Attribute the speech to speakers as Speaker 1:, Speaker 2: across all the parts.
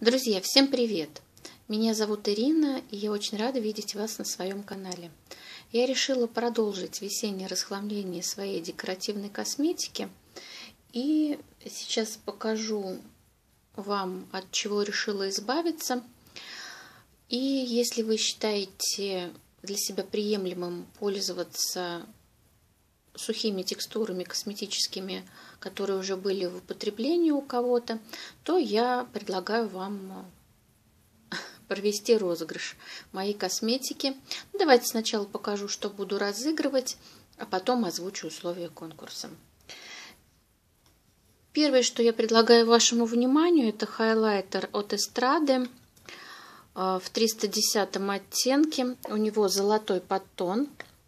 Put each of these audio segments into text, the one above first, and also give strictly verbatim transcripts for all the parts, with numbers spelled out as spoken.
Speaker 1: Друзья, всем привет! Меня зовут Ирина, и я очень рада видеть вас на своем канале. Я решила продолжить весеннее расхламление своей декоративной косметики. И сейчас покажу вам, от чего решила избавиться. И если вы считаете для себя приемлемым пользоваться сухими текстурами косметическими, которые уже были в употреблении у кого-то, то я предлагаю вам провести розыгрыш моей косметики. Ну, давайте сначала покажу, что буду разыгрывать, а потом озвучу условия конкурса. Первое, что я предлагаю вашему вниманию, это хайлайтер от Эстрады в триста десятом оттенке. У него золотой подтон.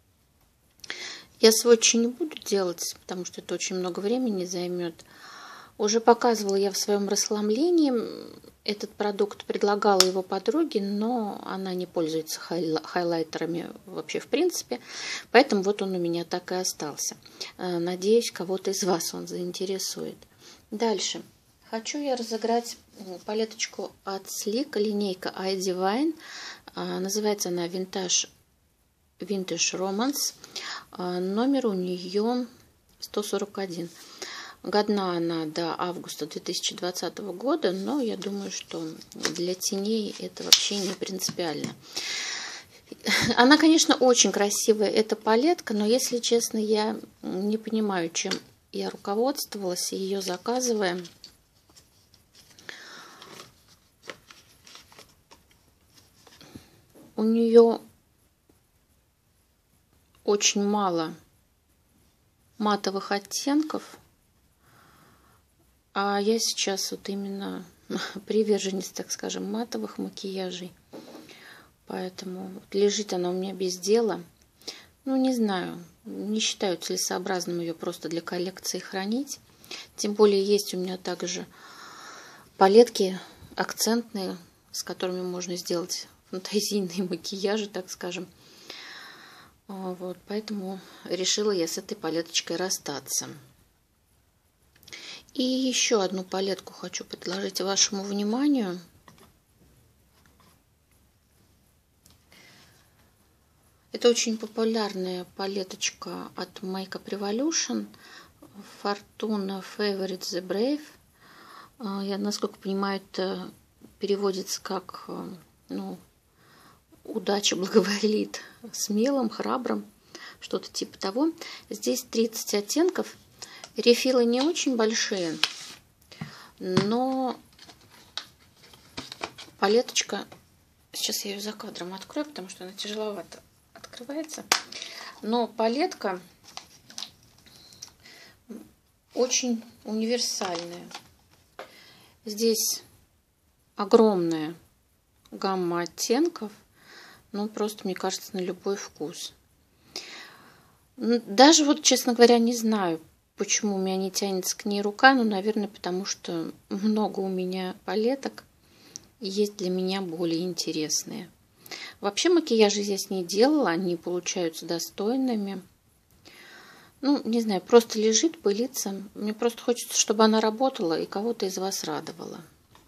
Speaker 1: Я сводчи не буду делать, потому что это очень много времени займет. Уже показывала я в своем расхламлении этот продукт, предлагала его подруге, но она не пользуется хайлайтерами вообще в принципе. Поэтому вот он у меня так и остался. Надеюсь, кого-то из вас он заинтересует. Дальше. Хочу я разыграть палеточку от Sleek, линейка iDivine. Называется она Vintage Vintage Romance. Номер у нее сто сорок один. Годна она до августа две тысячи двадцатого года, но я думаю, что для теней это вообще не принципиально. Она, конечно, очень красивая, эта палетка, но, если честно, я не понимаю, чем я руководствовалась, ее заказывая. У нее очень мало матовых оттенков, а я сейчас вот именно приверженец, так скажем, матовых макияжей, поэтому лежит она у меня без дела. Ну, не знаю, не считаю целесообразным ее просто для коллекции хранить, тем более есть у меня также палетки акцентные, с которыми можно сделать фантазийные макияжи, так скажем. Вот, поэтому решила я с этой палеточкой расстаться. И еще одну палетку хочу предложить вашему вниманию. Это очень популярная палеточка от Makeup Revolution Fortuna Favorite The Brave. Я, насколько понимаю, это переводится как, ну, удача благоволит смелым, храбрым, что-то типа того. Здесь тридцать оттенков. Рефилы не очень большие, но палеточка, сейчас я ее за кадром открою, потому что она тяжеловато открывается, но палетка очень универсальная. Здесь огромная гамма оттенков. Ну, просто, мне кажется, на любой вкус. Даже вот, честно говоря, не знаю, почему у меня не тянется к ней рука. Ну, наверное, потому что много у меня палеток. И есть для меня более интересные. Вообще макияжи здесь не делала. Они получаются достойными. Ну, не знаю, просто лежит, пылится. Мне просто хочется, чтобы она работала и кого-то из вас радовала.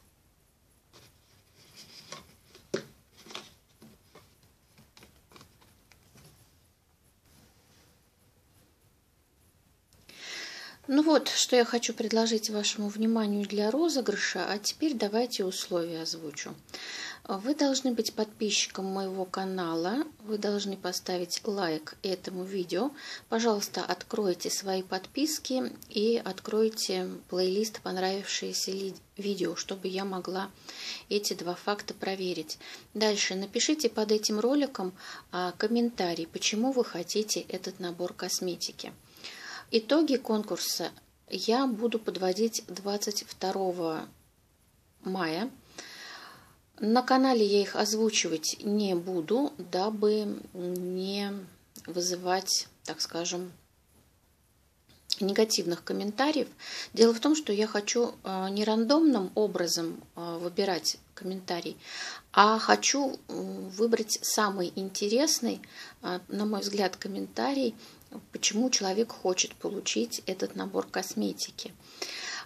Speaker 1: Ну вот, что я хочу предложить вашему вниманию для розыгрыша, а теперь давайте условия озвучу. Вы должны быть подписчиком моего канала, вы должны поставить лайк этому видео. Пожалуйста, откройте свои подписки и откройте плейлист «Понравившиеся видео», чтобы я могла эти два факта проверить. Дальше напишите под этим роликом комментарий, почему вы хотите этот набор косметики. Итоги конкурса я буду подводить двадцать второго мая. На канале я их озвучивать не буду, дабы не вызывать, так скажем, негативных комментариев. Дело в том, что я хочу не рандомным образом выбирать комментарий, а хочу выбрать самый интересный, на мой взгляд, комментарий, почему человек хочет получить этот набор косметики.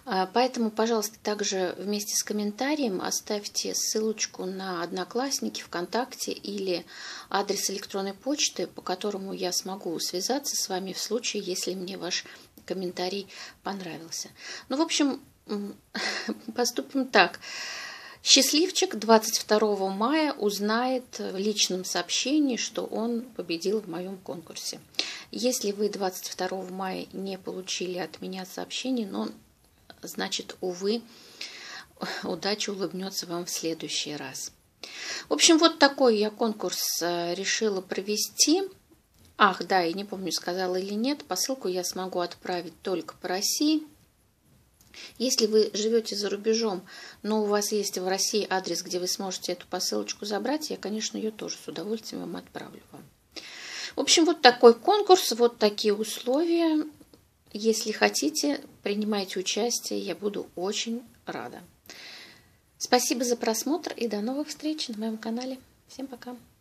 Speaker 1: Поэтому, пожалуйста, также вместе с комментарием оставьте ссылочку на Одноклассники, ВКонтакте или адрес электронной почты, по которому я смогу связаться с вами в случае, если мне ваш комментарий понравился. Ну, в общем, поступим так. Счастливчик двадцать второго мая узнает в личном сообщении, что он победил в моем конкурсе. Если вы двадцать второго мая не получили от меня сообщение, но, значит, увы, удача улыбнется вам в следующий раз. В общем, вот такой я конкурс решила провести. Ах, да, и не помню, сказала или нет, посылку я смогу отправить только по России. Если вы живете за рубежом, но у вас есть в России адрес, где вы сможете эту посылочку забрать, я, конечно, ее тоже с удовольствием вам отправлю вам. В общем, вот такой конкурс, вот такие условия. Если хотите, принимайте участие, я буду очень рада. Спасибо за просмотр и до новых встреч на моем канале. Всем пока!